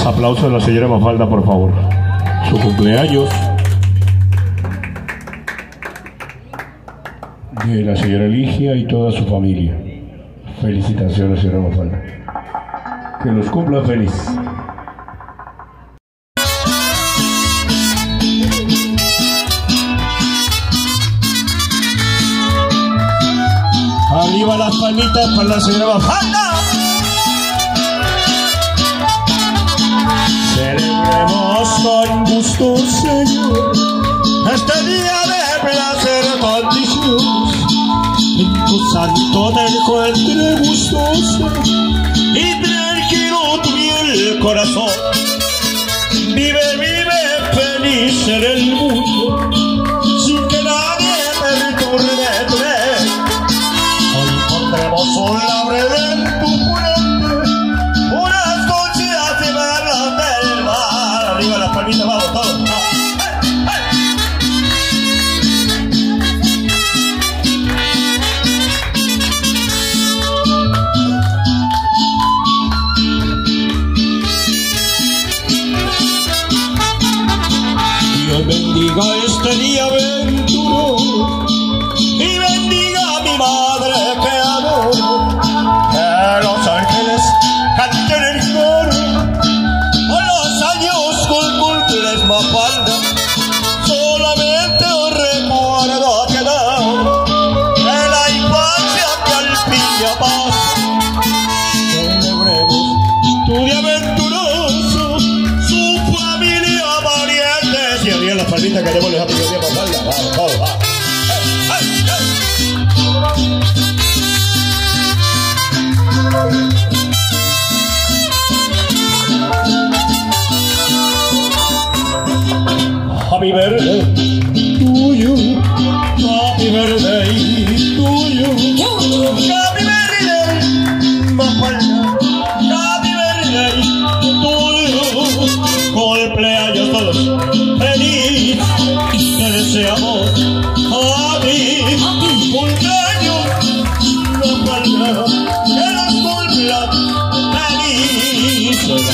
Aplausos a la señora Mafalda, por favor. Su cumpleaños. De la señora Ligia y toda su familia. Felicitaciones, señora Mafalda. Que los cumpla feliz. Arriba las palmitas para la señora Mafalda. Celebremos con gusto, Señor, este día de placer con Dios. En tu santo te encuentre gustoso y tranquilo tu el corazón. Vive, vive feliz en el mundo, sin que nadie perturbe tu vida. Hoy pondremos un laurel en tu frente, unas conchas y velas del mar. Arriba las palmitas, vamos todos. Dios bendiga este día aventuroso y bendiga a mi madre que adoro. Que los ángeles canten el coro a los años con cumples Mafalda. Solamente os recuerdo que da de la infancia que al fin ya pasa. Celebremos tu día aventuroso, su familia, parientes y arriba las palmitas que démosles a mi día Mafalda. Vamos, vamos, vamos. Happy birthday to you, happy birthday to you, happy birthday, Mafalda, happy birthday to you. Cumpleaños todos, feliz, te deseamos happy cumpleaños, Mafalda, que nos cumpla feliz.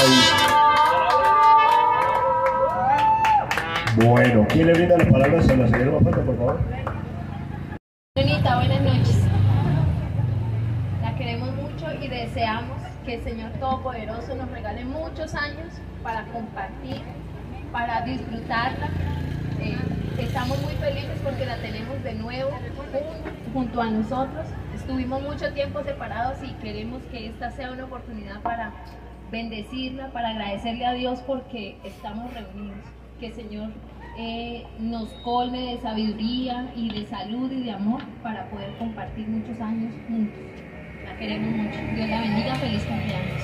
Bueno, ¿quién le brinda las palabras a la señora Mafalda, por favor? Señorita, buenas noches. La queremos mucho y deseamos que el Señor Todopoderoso nos regale muchos años para compartir, para disfrutarla. Estamos muy felices porque la tenemos de nuevo junto a nosotros. Estuvimos mucho tiempo separados y queremos que esta sea una oportunidad para bendecirla, para agradecerle a Dios porque estamos reunidos. Que el Señor nos colme de sabiduría y de salud y de amor para poder compartir muchos años juntos. La queremos mucho. Dios la bendiga. Feliz cumpleaños.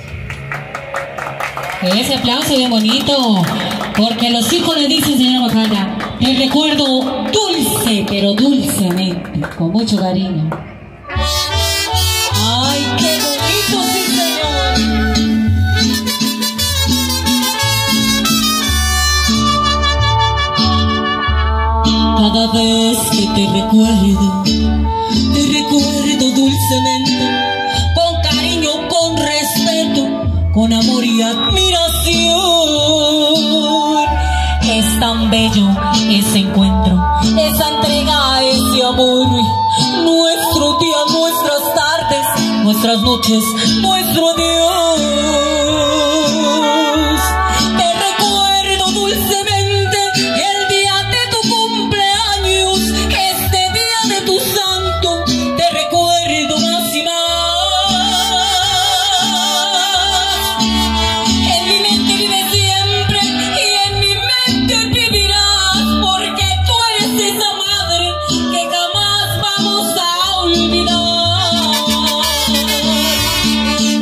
Ese aplauso bien bonito, porque los hijos le dicen, señora Mafalda, te recuerdo dulce, pero dulcemente, con mucho cariño. ¡Ay, qué bonito, sí, señor! Cada vez que te recuerdo dulcemente, con cariño, con respeto, con amor y admiración. Es tan bello ese encuentro, esa entrega, ese amor. Nuestro día, nuestras tardes, nuestras noches, nuestro adiós. Te recuerdo dulcemente el día de tu cumpleaños, este día de tu santo, te recuerdo más y más. En mi mente vive siempre y en mi mente vivirás, porque tú eres esa madre que jamás vamos a olvidar.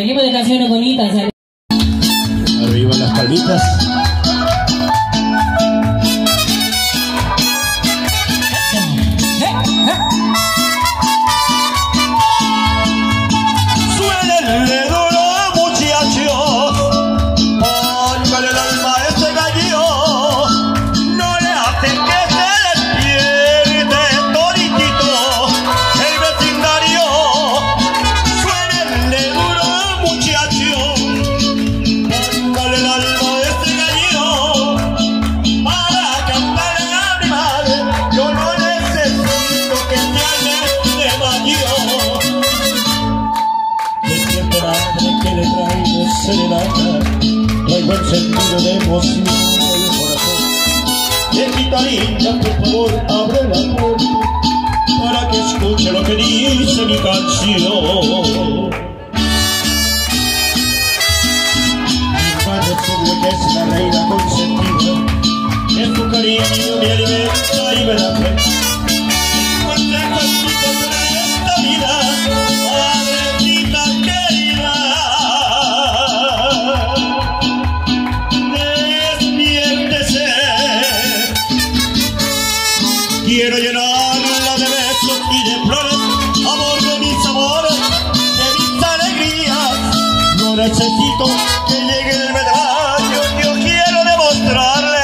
Seguimos de canciones bonitas. Arriba las palmitas. Suénenle duro, muchachos, póngale el alma a este gallo, no le hacen que se despierte toditito el vecindario. Suénenle duro, muchachos, póngale el alma a este gallo, para cantarle a mi madre, yo no necesito que me hagan de mayor. Madre que le traigo serenata, traigo el sentido de emoción en el corazón. Viejita, por favor, abre la puerta para que escuche lo que dice mi canción. Mi madre tuvo que es la reina consentida, que su cariño me alimenta y me da fe. Consejitos de esta vida, madrecita querida, despiértese. Quiero llenarla de besos y de flores, amor de mis amores, de mis alegrías. No necesito que llegue el medallo, yo quiero demostrarle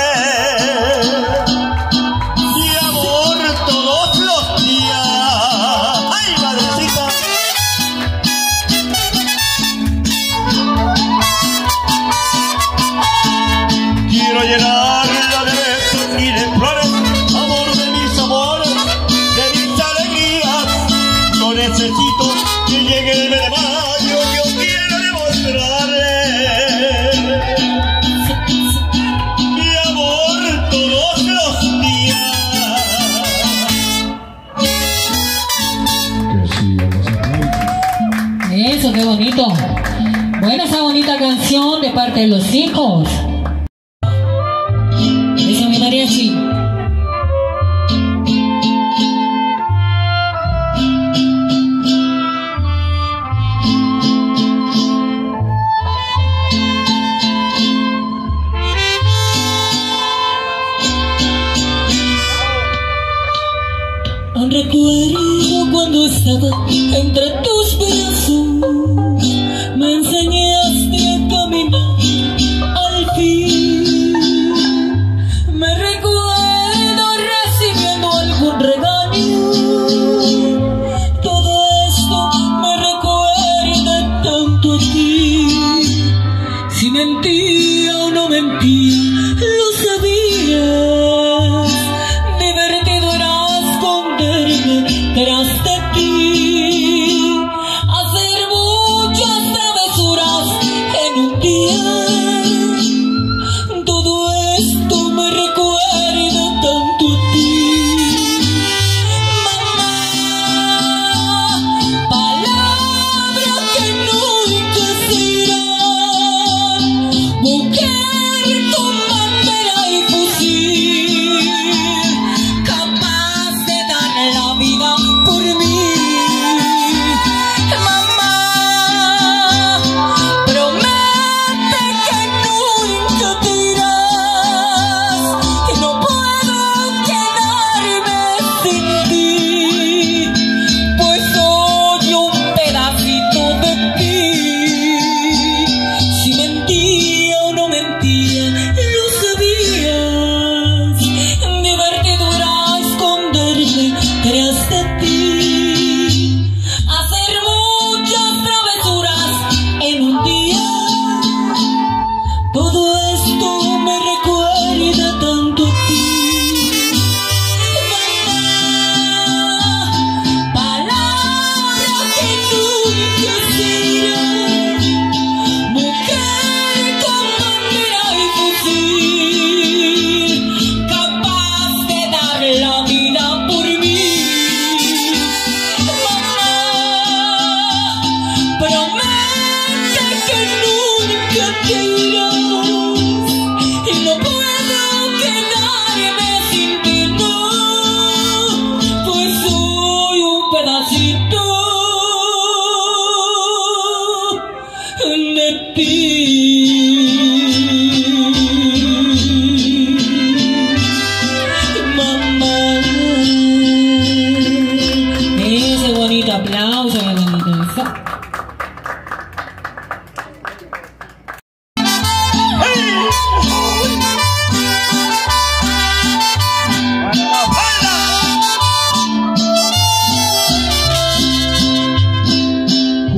mi amor todos los días. ¡Ay, madrecita! Quiero llenarla de besos y de flores, amor de mis amores, de mis alegrías. No necesito que llegue el mes de mayo, yo quiero demostrarle mi amor todos los días. Eso, qué bonito. Buena esa bonita canción de parte de los hijos. Eso, mi mariachi. Recuerdo cuando estaba entre tus brazos, me enseñaste a caminar al fin. Me recuerdo recibiendo algún regaño. Todo esto me recuerda tanto a ti. Si mentía o no mentía, lo sabías. Divertido era esconderme tras de ti.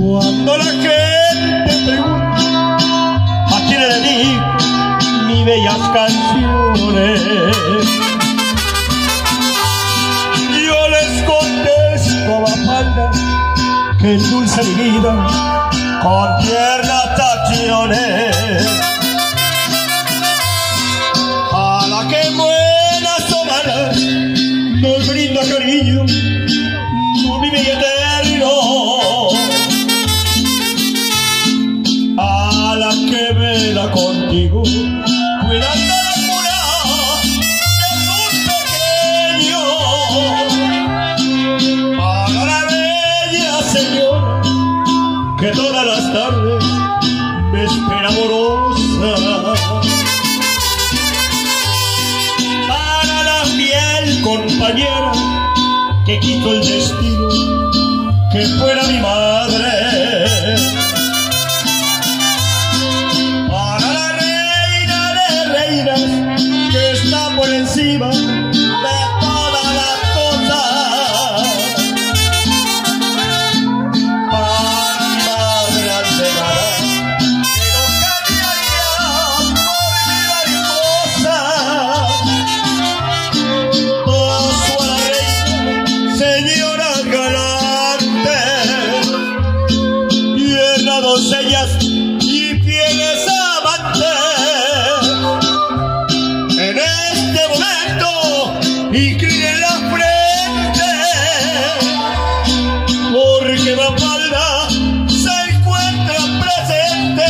Cuando la gente pregunta a quién le dedico mis bellas canciones, yo les contesto a Mafalda que endulza mi vida con tiernas acciones. A la que buenas o malas nos brinda cariño, no vive eterno. A la que vela contigo, cuidando la cura de tus pequeños. Para la bella señora que todas las tardes me espera amorosa. Para la fiel compañera que quiso el destino que fuera mi madre. Para la reina de reinas que está por encima de todas las cosas. Para mi madre antenada que no cambiaría por mi mariposa. Paso a la reina, señora galante, tierna doncellas y fieles amantes. En este momento inclinen la frente, porque Mafalda se encuentra presente.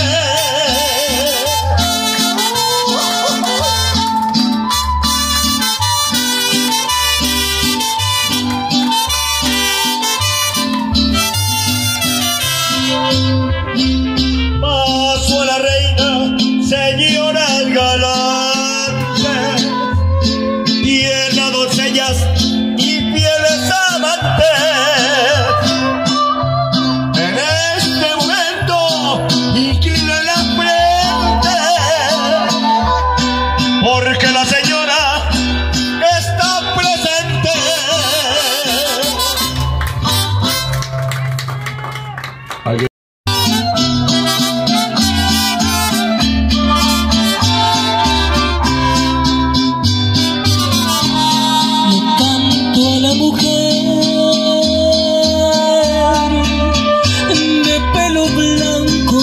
Paso a la reina, señoras galantes, tiernas doncellas y fieles amantes. En este momento inclinen la frente, porque la señora está presente. Le canto a la mujer de pelo blanco,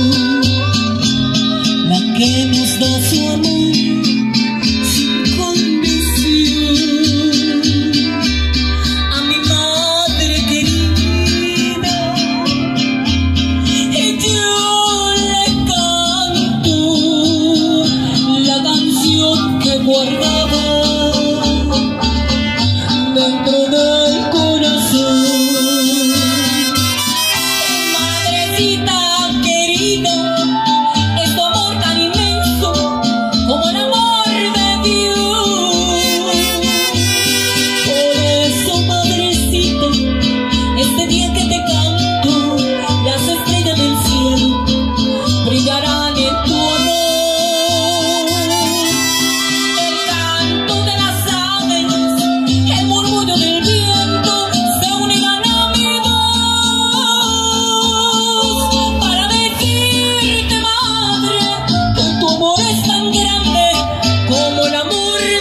la que nos da su amor sin condición. A mi madre querida, y yo le canto la canción que guardaba dentro del corazón. Madrecita querida, es tu amor tan inmenso como el amor de Dios. Por eso, madrecita, este día que te canto, las estrellas del cielo brillarán en tu honor. El canto de las aves, el murmullo del viento se unirán a mi voz para decirte, madre, que tu amor es tan grande como el amor de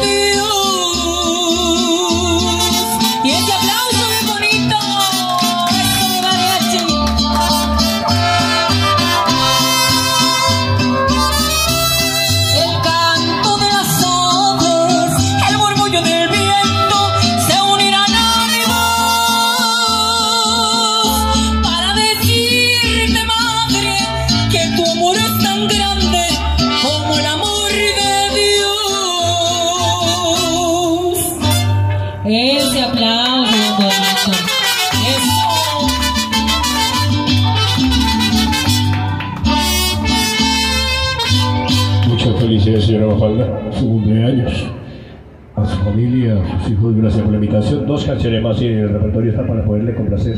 Dios. Y ese aplauso bien bonito, eso de mariachi. El canto de las aves, el murmullo del viento se unirán a mi voz para decirte, madre, que tu amor es tan grande como el amor de Dios. Ese aplauso bien bonito. Eso. Muchas felicidades, señora Mafalda, su cumpleaños. A su familia, a sus hijos, gracias por la invitación. 2 canciones más y el repertorio está para poderle complacer.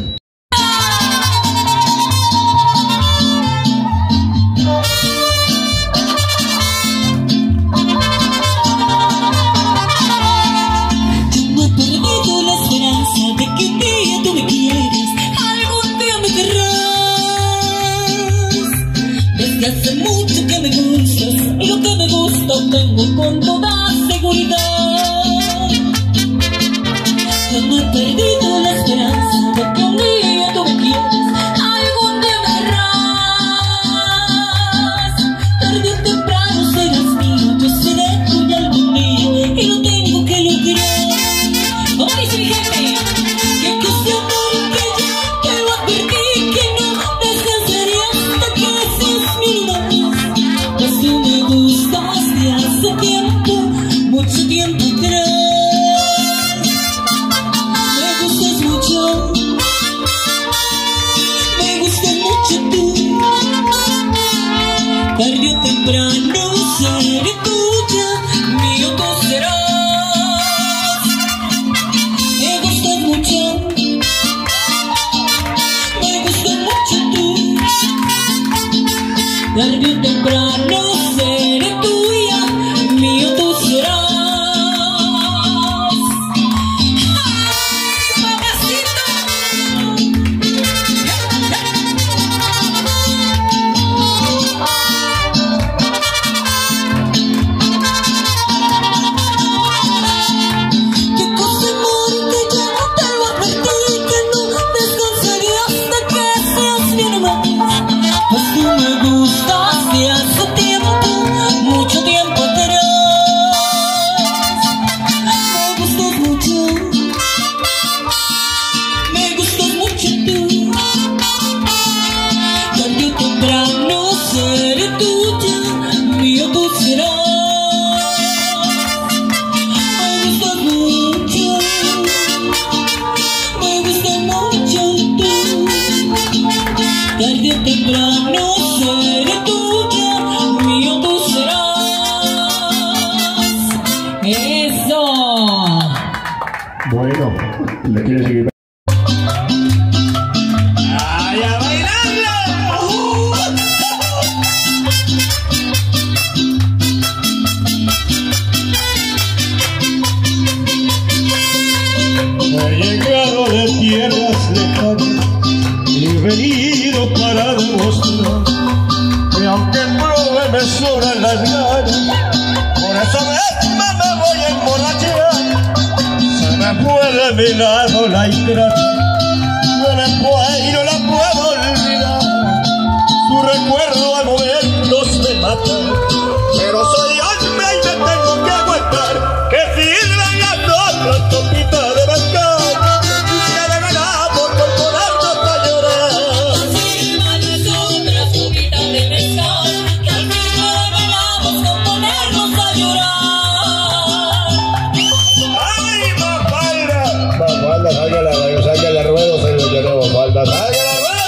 perdido la esperanza de que un día tú me quieras, algún día me querrás. tarde o temprano seré tuya, mío tú serás. ¡Ay, mamacita! Qué cosa, amor, que ya no te lo advertí, que no descansaría hasta que seas mi hermano. Pues tú me gustas de hace tiempo, mucho tiempo atrás. Me gustas mucho tú. Tarde o temprano seré tuya, mío tú serás. Me gustas mucho tú. Tarde o temprano seré tuya, mío tú serás. ¡Eso! Bueno, ¿le quieres seguir? ¡Ay, a bailarla! He llegado de tierras lejanas y he venido para demostrar que aunque el prove me sobran las ganas, por eso mismo me voy a emborrachar. Se me fue de mi lado la ingrata, no la puedo olvidar. Su recuerdo a momentos me mata, pero soy hombre y me tengo que aguantar. Que sirvan las otras copitas de mezcal, que de ganamos por ponernos a llorar. Sirvan las otras copitas de mezcal, que al fin no ganamos con ponernos a llorar. ¡Ay, Mafalda! Mafalda, salga la rueda, se lo llenó, Mafalda, salga la rueda.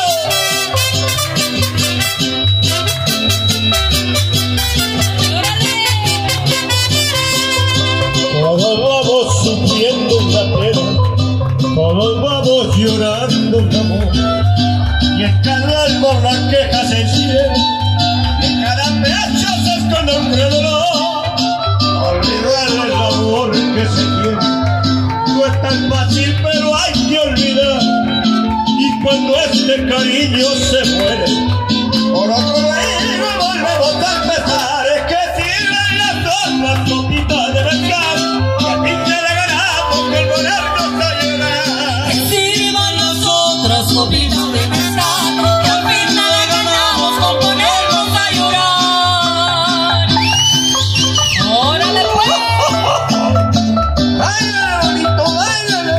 Todos vamos sufriendo una pena, todos vamos llorando un amor, y en cada alma una queja se enciende, y en cada pecho se esconde un dolor. Olvidar el amor que se tiene no es tan fácil, pero hay que olvidar. Y cuando este cariño se muere, por otro lado volvemos a empezar. Es que sirven las otras copitas de mezcal, y a ti te le ganamos que el ponernos a llorar. Sirvan las otras copitas de mezcal, que al fin no ganamos con ponernos a llorar. ¡Órale, pues! ¡Báilale, bonito, báilale!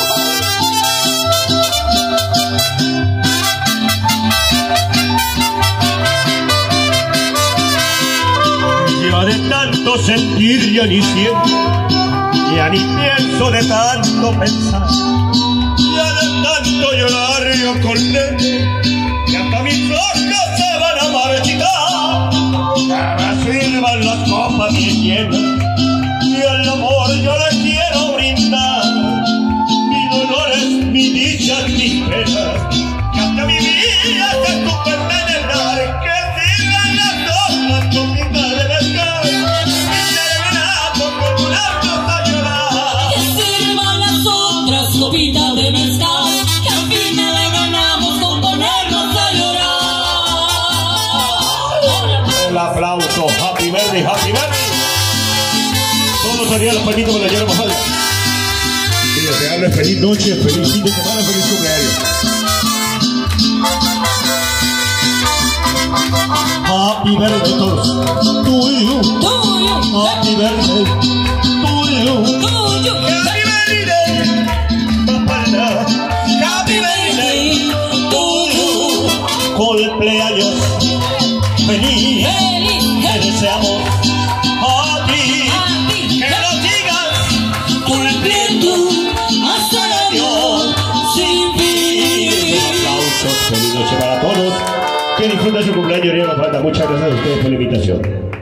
Ya de tanto sentir ya ni siento, ya ni pienso de tanto pensar, ya de tanto llorar yo condeno, que hasta mis ojos se van a marchitar. Ahora sirvan las copas bien llenas, y al amor yo le quiero brindar mis dolores, mis dichas, mis penas, que hasta mi vida se supe envenenar. Que sirvan las otras copitas de mezcal, y te ganamos por ponernos a llorar. Que sirvan las otras copitas de mezcal, que al fin no ganamos con ponernos a llorar. El aplauso, happy birthday, happy birthday. Todos harían los palitos con la llave Mafalda. Y desearles feliz noche, feliz fin de semana, feliz cumpleaños. Happy birthday todos. To you. Happy birthday. To you. Happy birthday, Mafalda. Happy birthday to you. Cumpleaños feliz. Te deseamos a ti que lo sigas Cumpliendo hasta el año sin fin. Aplausos, feliz noche para todos. Que disfruten su cumpleaños, María Mafalda. Muchas gracias a ustedes por la invitación.